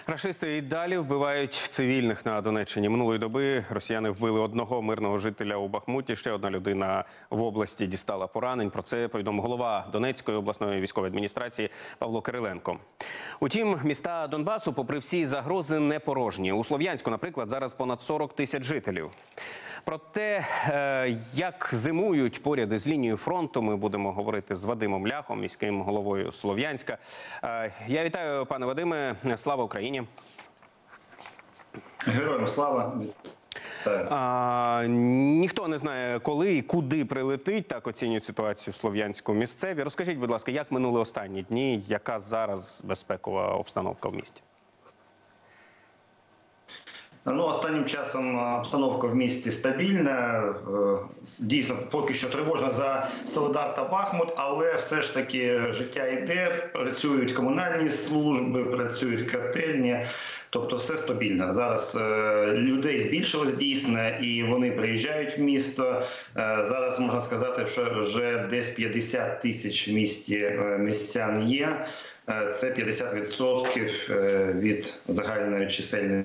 Рашисти і далі вбивають цивільних на Донеччині. Минулої доби росіяни вбили одного мирного жителя у Бахмуті. Ще одна людина в області дістала поранень. Про це повідомив голова Донецької обласної військової адміністрації Павло Кириленко. Утім, міста Донбасу, попри всі загрози, не порожні. У Слов'янську, наприклад, зараз понад 40 тисяч жителів. Про те, як зимують поряд із лінією фронту, ми будемо говорити з Вадимом Ляхом, міським головою Слов'янська. Я вітаю, пане Вадиме. Слава Україні! Героям слава! Ніхто не знає, коли і куди прилетить, так оцінюють ситуацію в Слов'янську місцеві. Розкажіть, будь ласка, як минули останні дні, яка зараз безпекова обстановка в місті? Ну, останнім часом обстановка в місті стабільна. Дійсно, поки що тривожна за Солидар та Бахмут, але все ж таки життя йде, працюють комунальні служби, працюють котельні, тобто все стабільно. Зараз людей збільшилось дійсно, і вони приїжджають в місто. Зараз можна сказати, що вже десь 50 тисяч в місті містян є. Це 50% від загальної чисельності.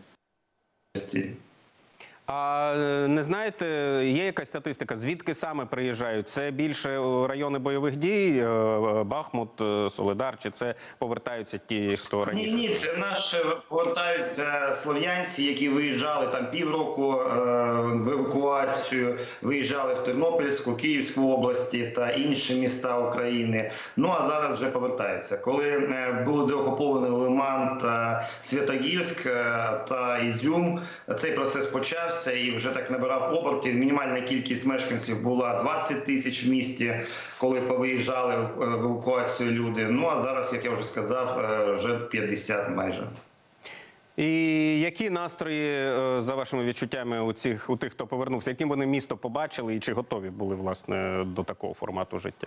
А не знаєте, є якась статистика, звідки саме приїжджають? Це більше райони бойових дій, Бахмут, Солидар, чи це повертаються ті, хто раніше? Ні, це наші повертаються слов'янці, які виїжджали там півроку в евакуацію, виїжджали в Тернопільську, Київську області та інші міста України. Ну а зараз вже повертаються. Коли були деокуповані Лиман та Святогірськ та Ізюм, цей процес почався і вже так набирав обертів. Мінімальна кількість мешканців була 20 тисяч в місті, коли повиїжджали в евакуацію люди. Ну а зараз, як я вже сказав, вже 50 майже. І які настрої, за вашими відчуттями, у тих, хто повернувся? Яким вони місто побачили і чи готові були, власне, до такого формату життя?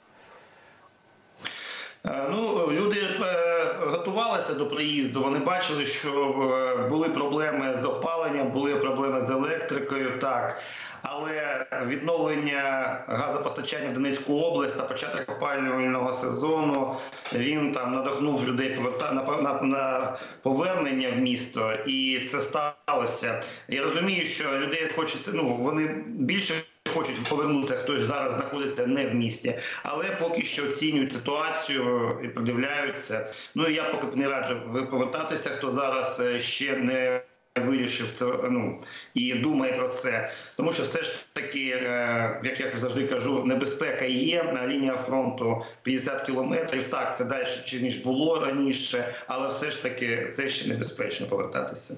Ну, люди готувалися до приїзду, вони бачили, що були проблеми з опаленням, були проблеми з електрикою, так. Але відновлення газопостачання в Донецьку область та початок опалювального сезону, він там надихнув людей на повернення в місто, і це сталося. Я розумію, що людей хочеться, вони більше хочуть повернутися, хтось зараз знаходиться не в місті, але поки що оцінюють ситуацію і придивляються. Ну, я поки не раджу повертатися, хто зараз ще не вирішив це, і думає про це. Тому що все ж таки, як я завжди кажу, небезпека є. Лінія фронту 50 кілометрів. Так, це далі, ніж було раніше, але все ж таки це ще небезпечно повертатися.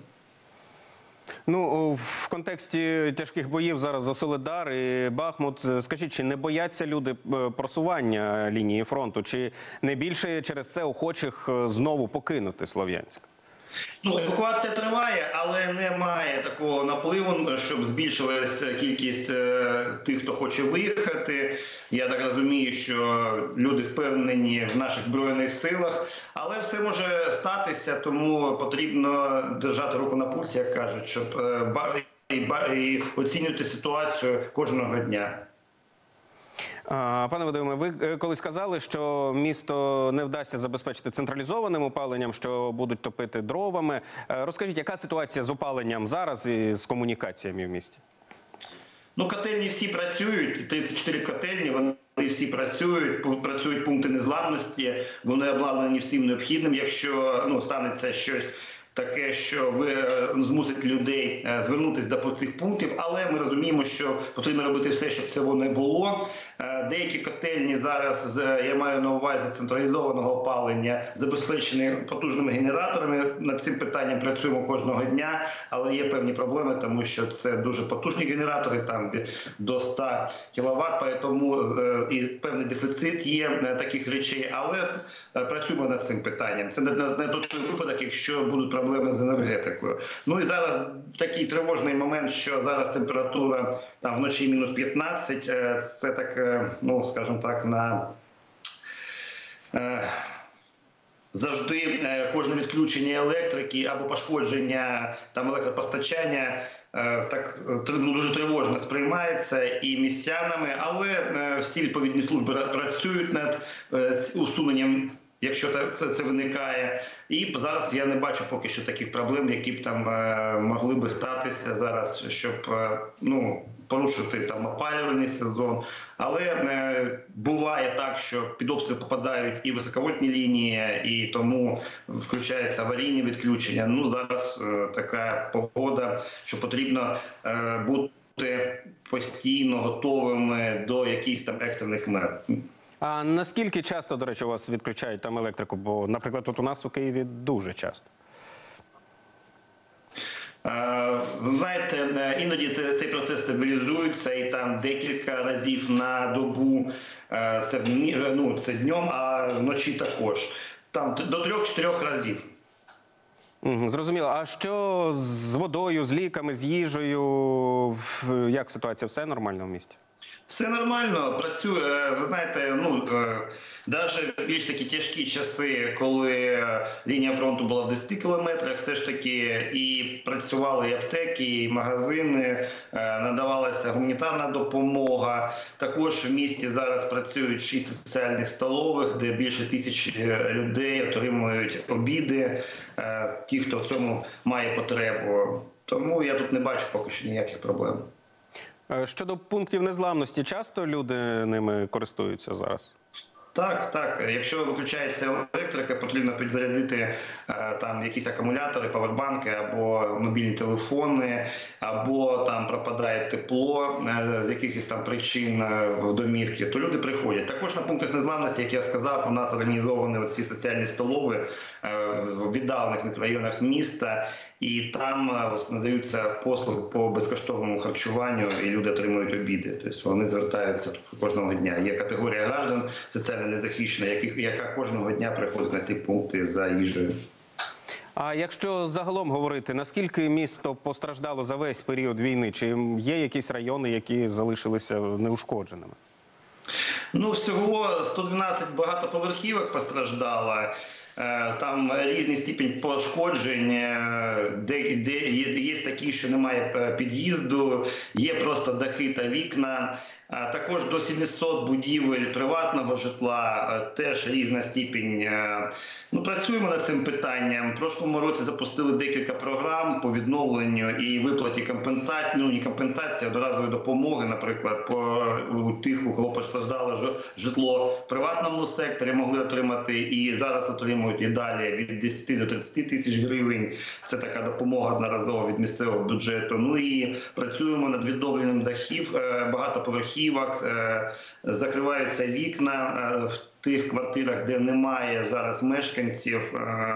Ну, в контексті тяжких боїв зараз за Солидар і Бахмут, скажіть, чи не бояться люди просування лінії фронту? Чи не більше через це охочих знову покинути Слов'янськ? Ну, евакуація триває, але немає такого напливу, щоб збільшилась кількість тих, хто хоче виїхати. Я так розумію, що люди впевнені в наших Збройних силах, але все може статися, тому потрібно держати руку на пульсі, як кажуть, щоб і оцінювати ситуацію кожного дня. Пане Вадиме, ви колись сказали, що місто не вдасться забезпечити централізованим опаленням, що будуть топити дровами. Розкажіть, яка ситуація з опаленням зараз і з комунікаціями в місті? Ну, котельні всі працюють, 34 котельні, вони всі працюють пункти незламності, вони обладнані всім необхідним, якщо станеться щось таке, що змусить людей звернутися до цих пунктів, але ми розуміємо, що потрібно робити все, щоб цього не було. Деякі котельні зараз, я маю на увазі централізованого опалення, забезпечені потужними генераторами. Над цим питанням працюємо кожного дня, але є певні проблеми, тому що це дуже потужні генератори, там до 100 кВт, тому і певний дефіцит є таких речей, але працюємо над цим питанням. Це не той випадок, якщо будуть проблеми з енергетикою. Ну і зараз такий тривожний момент, що зараз температура там вночі мінус 15, це так, скажімо так, завжди кожне відключення електрики або пошкодження там електропостачання так дуже тривожно сприймається і містянами, але всі відповідні служби працюють над усуненням якщо це виникає. І зараз я не бачу поки що таких проблем, які б там могли би статися зараз, щоб порушити там опалювальний сезон. Але буває так, що під обстріл попадають і високовольтні лінії, і тому включаються аварійні відключення. Зараз така погода, що потрібно бути постійно готовими до якихось там екстрених мер. А наскільки часто, до речі, у вас відключають там електрику? Бо, наприклад, тут у нас у Києві дуже часто. Знаєте, іноді цей процес стабілізується і там декілька разів на добу, це днем, а вночі також. Там до 3-4 разів. Зрозуміло. А що з водою, з ліками, з їжею? Як ситуація? Все нормально в місті? Все нормально, працює. Ви знаєте, навіть більш такі тяжкі часи, коли лінія фронту була в 10 кілометрах, все ж таки і працювали і аптеки, і магазини, надавалася гуманітарна допомога. Також в місті зараз працюють 6 соціальних столових, де більше 1000 людей отримують обіди, ті, хто в цьому має потребу. Тому я тут не бачу поки що ніяких проблем. Щодо пунктів незламності, часто люди ними користуються зараз? Так. Якщо виключається електрика, потрібно підзарядити там якісь акумулятори, павербанки або мобільні телефони, або там пропадає тепло з якихось там причин в домівки, то люди приходять. Також на пунктах незламності, як я сказав, у нас організовані оці соціальні столові в віддалених мікрорайонах міста, і там надаються послуги по безкоштовному харчуванню, і люди отримують обіди. Тобто вони звертаються кожного дня. Є категорія граждан соціально незахищених, яка кожного дня приходить на ці пункти за їжею. А якщо загалом говорити, наскільки місто постраждало за весь період війни? Чи є якісь райони, які залишилися неушкодженими? Всього 112 багатоповерхівок постраждало. Там різний ступінь пошкоджень, де є такі, що немає під'їзду, є просто дахи та вікна. Також до 700 будівель приватного житла, теж різна ступінь. Працюємо над цим питанням. В прошлому році запустили декілька програм по відновленню і виплаті компенсації, не компенсації, а одноразової допомоги, наприклад, у тих, у кого постраждало житло в приватному секторі, могли отримати і зараз отримують і далі від 10 до 30 тисяч гривень. Це така допомога одноразова від місцевого бюджету. І працюємо над відновленням дахів багатоповерхівок, закриваються вікна в тих квартирах, де немає зараз мешканців,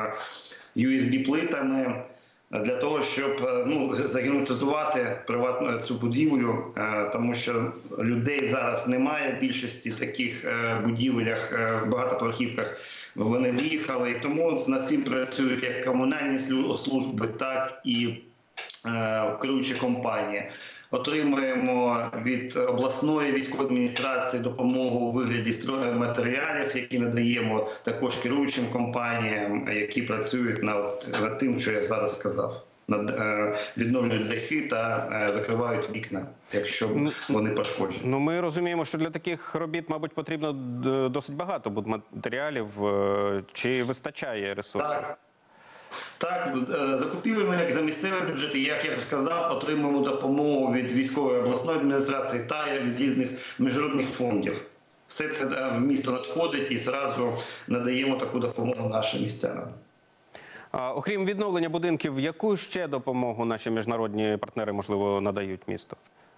USB-плитами, для того, щоб загерметизувати приватну цю будівлю, тому що людей зараз немає в більшості таких будівелях, багатоповерхівках, вони виїхали. І тому над цим працюють як комунальні служби, так і керуючі компанії. Отримуємо від обласної військової адміністрації допомогу у вигляді стройматеріалів, які надаємо також керуючим компаніям, які працюють над тим, що я зараз сказав. Відновлюють дахи та закривають вікна, якщо вони пошкоджені. Ми розуміємо, що для таких робіт, мабуть, потрібно досить багато будматеріалів. Чи вистачає ресурсів? Так, закупівляємо як за місцеві бюджети, як я сказав, отримуємо допомогу від військової обласної адміністрації та від різних міжнародних фондів. Все це в місто надходить і зразу надаємо таку допомогу нашим містянам. Окрім відновлення будинків, яку ще допомогу наші міжнародні партнери, можливо, надають місту?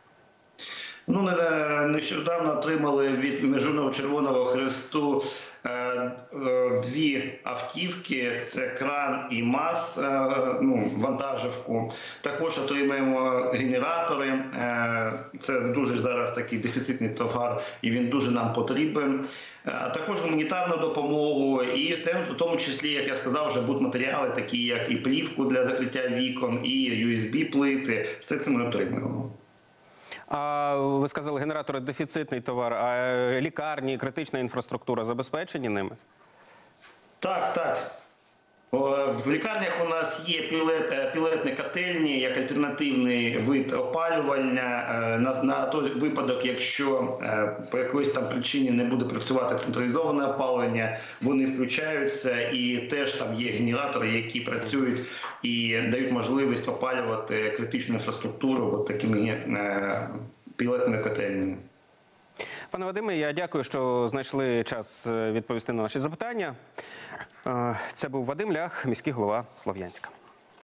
Нещодавно отримали від Міжнародного Червоного Хресту 2 автівки, це кран і МАЗ, вантажівку. Також отримаємо генератори, це дуже зараз такий дефіцитний товар і він дуже нам потрібен. А також гуманітарну допомогу і в тому числі, як я сказав, вже будматеріали, такі як і плівку для закриття вікон, і USB-плити, все це ми отримуємо. А ви сказали, генератори – дефіцитний товар, а лікарні, критична інфраструктура забезпечені ними? Так. В лікарнях у нас є пілетні котельні як альтернативний вид опалювання на той випадок, якщо по якоїсь там причині не буде працювати централізоване опалення, вони включаються, і теж там є генератори, які працюють і дають можливість опалювати критичну інфраструктуру такими пілетними котельнями. Пане Вадиме, я дякую, що знайшли час відповісти на наші запитання. Це був Вадим Лях, міський голова Слов'янська.